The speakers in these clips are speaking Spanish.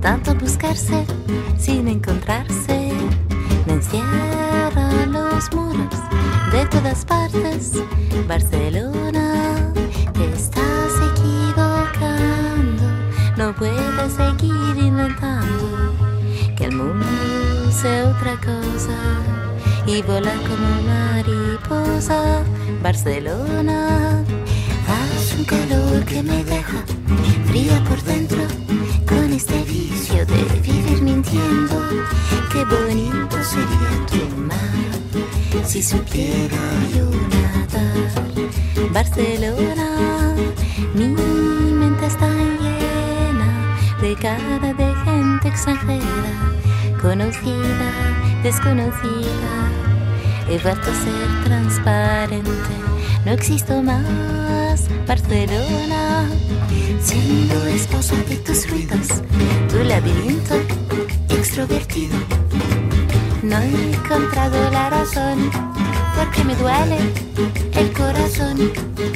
tanto buscarse sin encontrarse. Me encierran los muros de todas partes. Barcelona, te estás equivocando. No puedes seguir inventando que el mundo sea otra cosa y volar como mariposa. Barcelona, hace un calor que me deja fría por dentro, con este vicio de vivir mintiendo. Qué bonito sería tu mar si supiera yo nadar. Barcelona, mi mente está llena de cara de gente extranjera, conocida, desconocida. He vuelto a ser transparente, no existo más. Barcelona, siendo esposa de tus ruidos, tu laberinto extrovertido. No he encontrado la razón, porque me duele el corazón.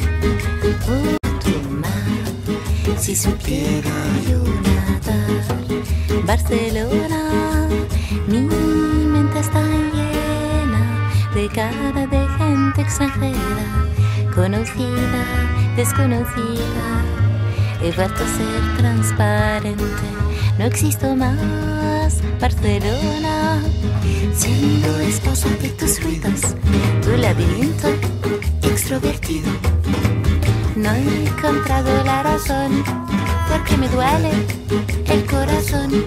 Tu mar, si supiera yo nadar. Barcelona, mi mente está llena de cara de gente extranjera, conocida, desconocida. He vuelto a ser transparente, no existo más. Barcelona, siendo esposa de tus ruidos, tu laberinto extrovertido. No he encontrado la razón, porque me duele el corazón.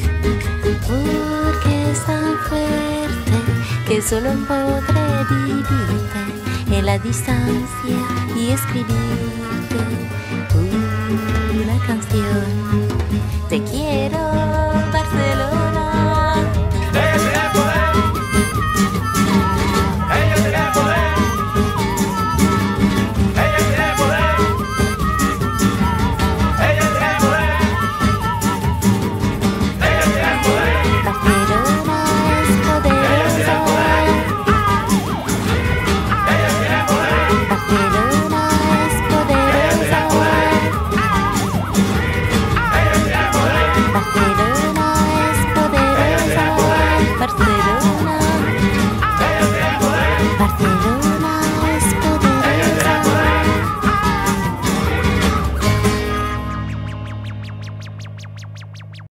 Porque es tan fuerte que solo podré vivirte en la distancia y escribirte una canción.